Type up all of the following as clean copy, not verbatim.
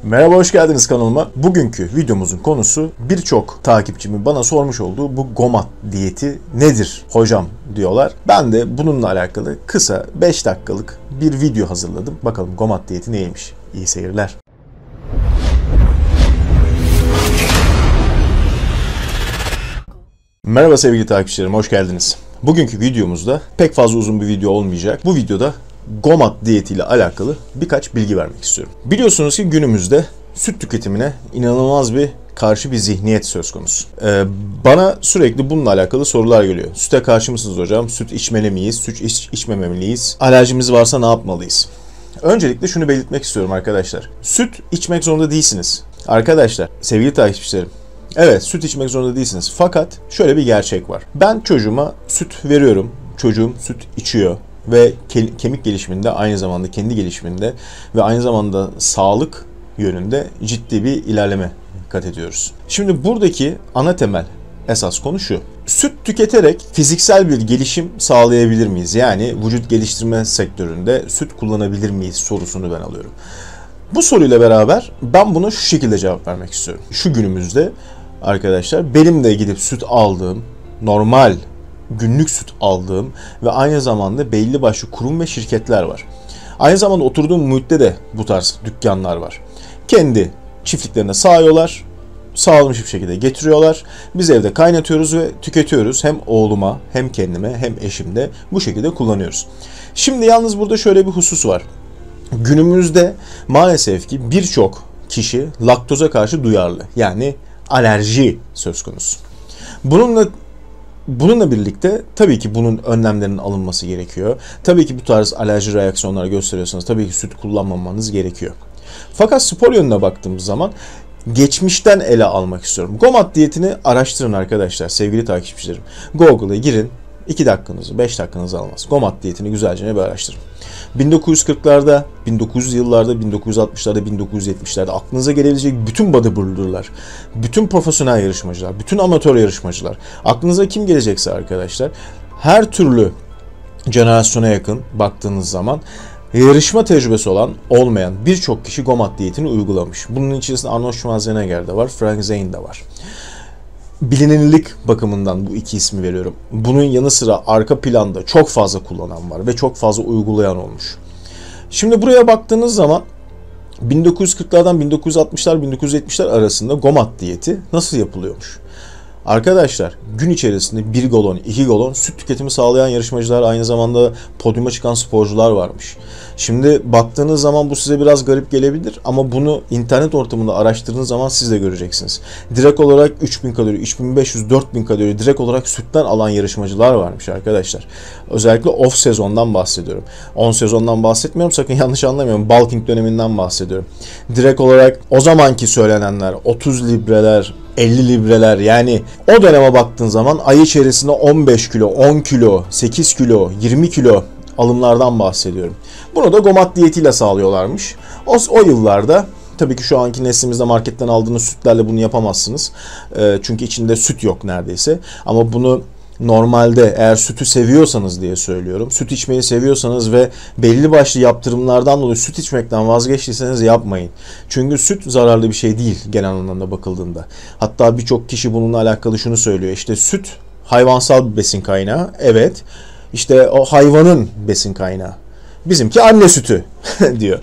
Merhaba, hoş geldiniz kanalıma. Bugünkü videomuzun konusu birçok takipçimin bana sormuş olduğu bu GOMAT diyeti nedir hocam diyorlar. Ben de bununla alakalı kısa 5 dakikalık bir video hazırladım. Bakalım GOMAT diyeti neymiş? İyi seyirler. Merhaba sevgili takipçilerim, hoş geldiniz. Bugünkü videomuzda pek fazla uzun bir video olmayacak. Bu videoda GOMAT diyeti ile alakalı birkaç bilgi vermek istiyorum. Biliyorsunuz ki günümüzde süt tüketimine inanılmaz karşı bir zihniyet söz konusu. Bana sürekli bununla alakalı sorular geliyor. Süte karşı mısınız hocam? Süt içmeli miyiz? Süt içmemeliyiz? Alerjimiz varsa ne yapmalıyız? Öncelikle şunu belirtmek istiyorum arkadaşlar. Süt içmek zorunda değilsiniz. Arkadaşlar, sevgili takipçilerim. Evet, süt içmek zorunda değilsiniz. Fakat şöyle bir gerçek var. Ben çocuğuma süt veriyorum. Çocuğum süt içiyor. Ve kemik gelişiminde, aynı zamanda kendi gelişiminde ve aynı zamanda sağlık yönünde ciddi bir ilerleme kat ediyoruz. Şimdi buradaki ana temel esas konu şu. Süt tüketerek fiziksel bir gelişim sağlayabilir miyiz? Yani vücut geliştirme sektöründe süt kullanabilir miyiz sorusunu ben alıyorum. Bu soruyla beraber ben buna şu şekilde cevap vermek istiyorum. Şu günümüzde arkadaşlar benim de gidip süt aldığım, normal günlük süt aldığım ve aynı zamanda belli başlı kurum ve şirketler var. Aynı zamanda oturduğum muhitte de bu tarz dükkanlar var. Kendi çiftliklerine sağıyorlar, sağlamış bir şekilde getiriyorlar. Biz evde kaynatıyoruz ve tüketiyoruz. Hem oğluma, hem kendime, hem eşimde bu şekilde kullanıyoruz. Şimdi yalnız burada şöyle bir husus var. Günümüzde maalesef ki birçok kişi laktoza karşı duyarlı. Yani alerji söz konusu. Bununla birlikte tabii ki bunun önlemlerinin alınması gerekiyor. Tabii ki bu tarz alerji reaksiyonları gösteriyorsanız tabii ki süt kullanmamanız gerekiyor. Fakat spor yönüne baktığımız zaman geçmişten ele almak istiyorum. GOMAT diyetini araştırın arkadaşlar, sevgili takipçilerim. Google'a girin, 2 dakikanızı, 5 dakikanızı almaz. GOMAT diyetini güzelce bir araştırın. 1940'larda, 1900 yıllarda, 1960'larda, 1970'lerde aklınıza gelebilecek bütün bodybuilder'lar, bütün profesyonel yarışmacılar, bütün amatör yarışmacılar, aklınıza kim gelecekse arkadaşlar, her türlü jenerasyona yakın baktığınız zaman yarışma tecrübesi olan, olmayan birçok kişi GOMAT diyetini uygulamış. Bunun içerisinde Arnold Schwarzenegger de var, Frank Zane de var. Bilinirlik bakımından bu iki ismi veriyorum. Bunun yanı sıra arka planda çok fazla kullanan var ve çok fazla uygulayan olmuş. Şimdi buraya baktığınız zaman 1940'lardan 1960'lar 1970'ler arasında GOMAT diyeti nasıl yapılıyormuş? Arkadaşlar, gün içerisinde 1 galon, 2 galon süt tüketimi sağlayan yarışmacılar, aynı zamanda podyuma çıkan sporcular varmış. Şimdi baktığınız zaman bu size biraz garip gelebilir ama bunu internet ortamında araştırdığınız zaman siz de göreceksiniz. Direkt olarak 3000 kalori, 3500, 4000 kalori direkt olarak sütten alan yarışmacılar varmış arkadaşlar. Özellikle off sezondan bahsediyorum. On sezondan bahsetmiyorum, sakın yanlış anlamayın. Bulking döneminden bahsediyorum. Direkt olarak o zamanki söylenenler 30 libreler, 50 libreler, yani o döneme baktığın zaman ay içerisinde 15 kilo, 10 kilo, 8 kilo, 20 kilo alımlardan bahsediyorum. Bunu da GOMAT diyetiyle sağlıyorlarmış. O yıllarda tabii ki şu anki neslimizde marketten aldığınız sütlerle bunu yapamazsınız. Çünkü içinde süt yok neredeyse. Ama bunu normalde eğer sütü seviyorsanız diye söylüyorum. Süt içmeyi seviyorsanız ve belli başlı yaptırımlardan dolayı süt içmekten vazgeçtiyseniz yapmayın. Çünkü süt zararlı bir şey değil genel anlamda bakıldığında. Hatta birçok kişi bununla alakalı şunu söylüyor. İşte süt hayvansal bir besin kaynağı. Evet. İşte o hayvanın besin kaynağı. Bizimki anne sütü diyor.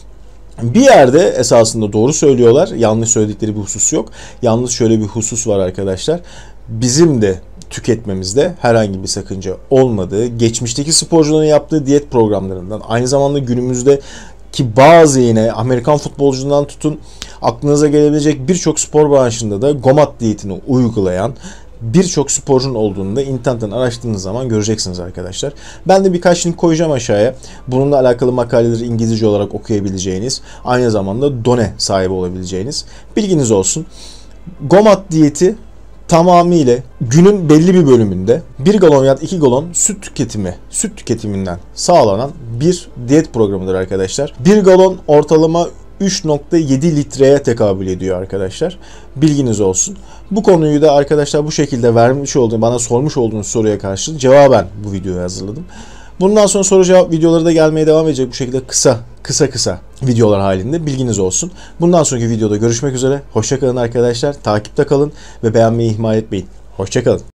Bir yerde esasında doğru söylüyorlar. Yanlış söyledikleri bir husus yok. Yalnız şöyle bir husus var arkadaşlar. Bizim de tüketmemizde herhangi bir sakınca olmadığı, geçmişteki sporcuların yaptığı diyet programlarından, aynı zamanda günümüzdeki bazı yine Amerikan futbolcundan tutun aklınıza gelebilecek birçok spor branşında da GOMAT diyetini uygulayan birçok sporcunun olduğunu da internetten araştırdığınız zaman göreceksiniz arkadaşlar. Ben de birkaç link koyacağım aşağıya. Bununla alakalı makaleleri İngilizce olarak okuyabileceğiniz, aynı zamanda done sahibi olabileceğiniz, bilginiz olsun. GOMAT diyeti tamamıyla günün belli bir bölümünde 1 galon ya da 2 galon süt tüketiminden sağlanan bir diyet programıdır arkadaşlar. 1 galon ortalama 3.7 litreye tekabül ediyor arkadaşlar. Bilginiz olsun. Bu konuyu da arkadaşlar bu şekilde bana sormuş olduğunuz soruya karşılık cevaben bu videoyu hazırladım. Bundan sonra soru cevap videoları da gelmeye devam edecek. Bu şekilde kısa kısa kısa videolar halinde, bilginiz olsun. Bundan sonraki videoda görüşmek üzere. Hoşça kalın arkadaşlar. Takipte kalın ve beğenmeyi ihmal etmeyin. Hoşça kalın.